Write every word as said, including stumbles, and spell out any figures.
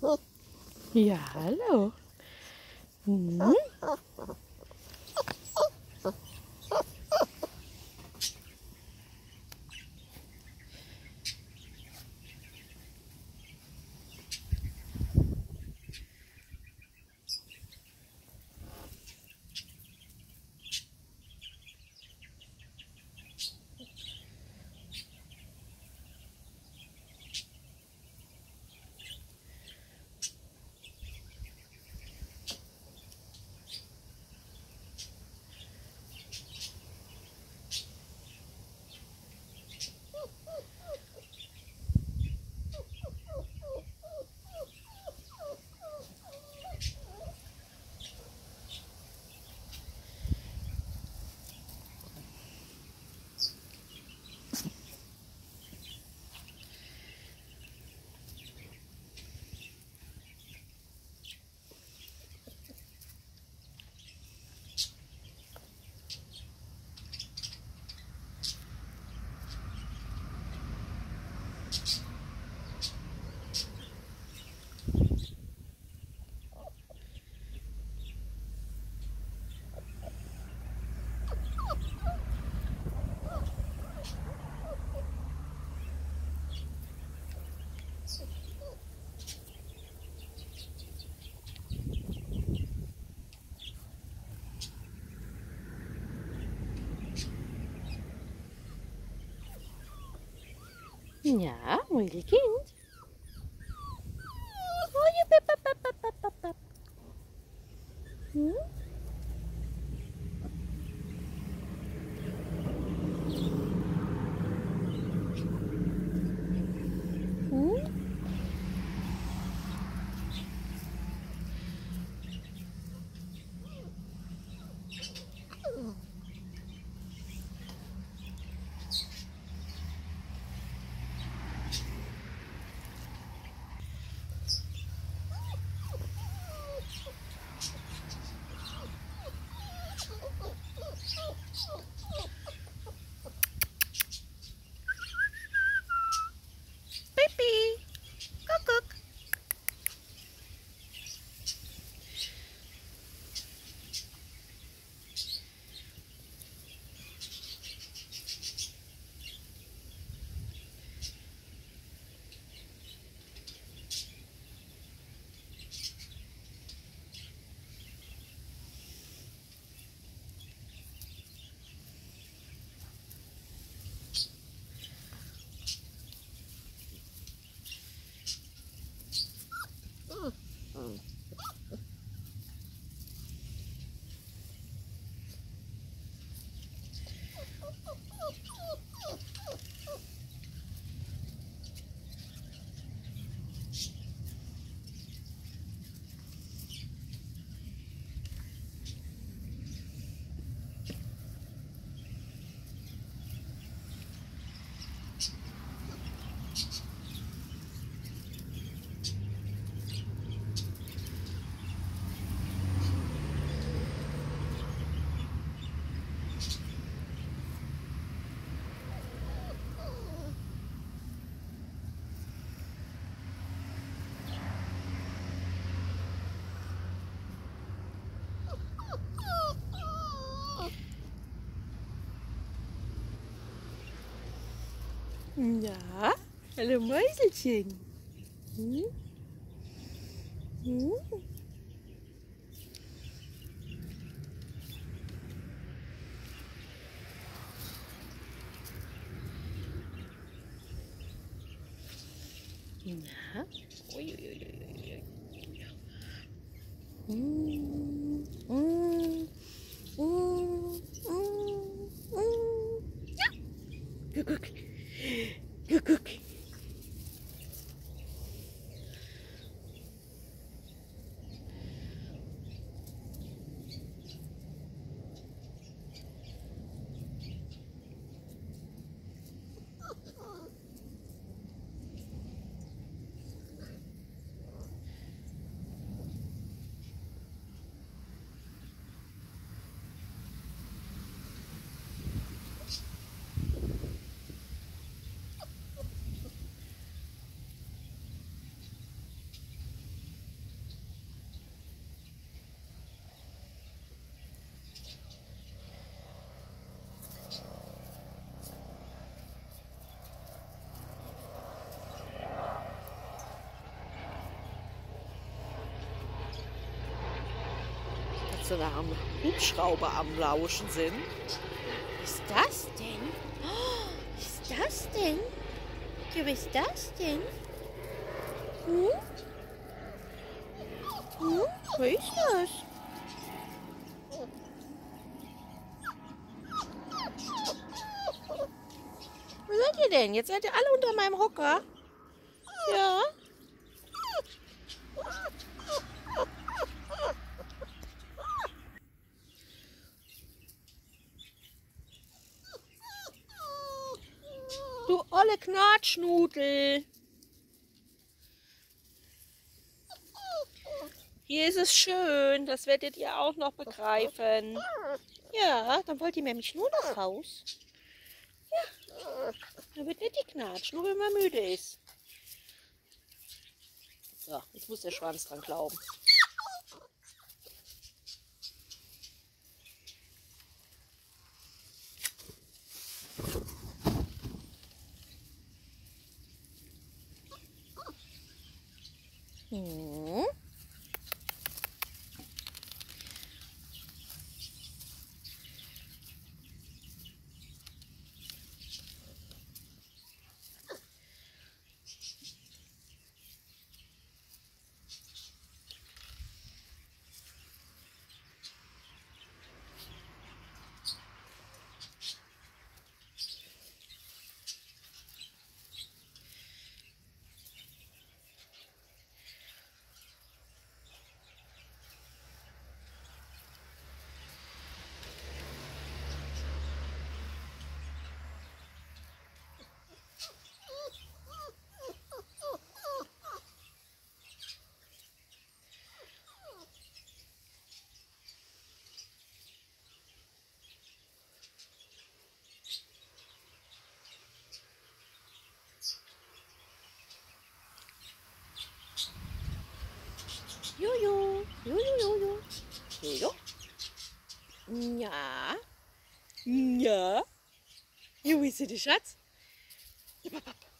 Ja, hallo. Hm? Ja, Mäuselkind. Oh, ja, pep, pep, pep, pep, pep, pep. Hm? Hm? Pipi, Kuckuck. Ja, hallo Mäuselchen. Hm? Hm? Na? Ui, ui, ui, ui, ui. Hm, hm, hm, hm, hm. Ja, Kuckuck. Kuckuck. sie nach einem Hubschrauber am Lauschen sind. Was ist das denn? Oh, was ist das denn? Ja, was ist das denn? Hm? Hm? Was ist das? Wo seid ihr denn? Jetzt seid ihr alle unter meinem Hocker. Ja. Du olle Knatschnudel. Hier ist es schön, das werdet ihr auch noch begreifen. Ja, dann wollt ihr nämlich nur nach Haus. Ja, dann wird nicht geknatscht, nur wenn man müde ist. So, jetzt muss der Schwanz dran glauben. Hm. Jojo, jojo, jojo, jojo. Ja, ja. Jo, wie ist der Schatz?